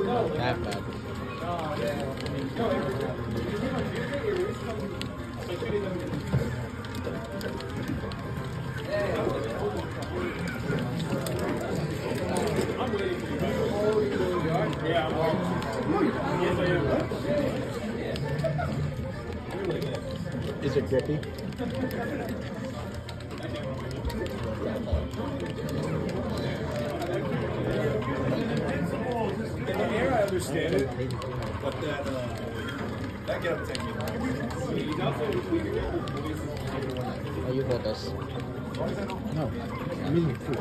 That bad. Is it grippy? In the air, I understand it, but that get up 10 Oh, you got us. No, I'm eating food.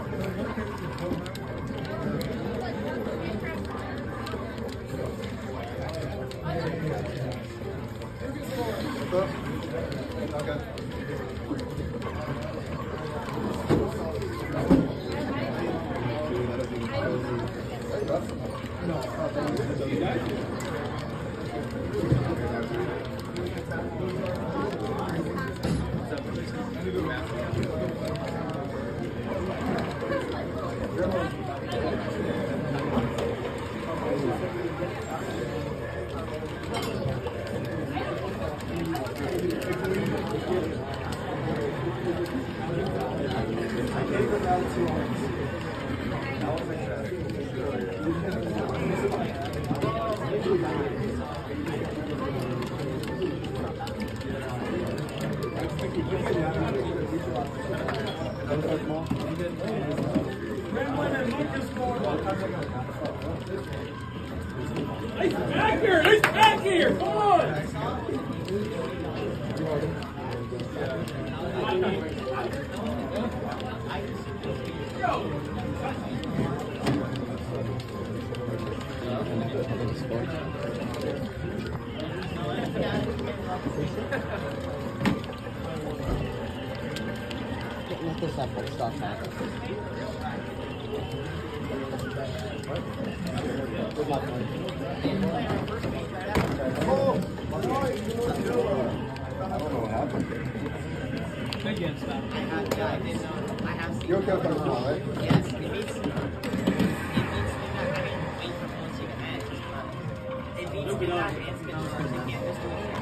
He's back here! He's back here! Come on! Look this up, let's stop that. Good luck, man. I don't know what happened. Against that. I didn't know. I have seen. You're okay with that, right? Yes, it beats. It beats me not having to wait for pulling ahead. It beats me not advancement, so they can't just do it.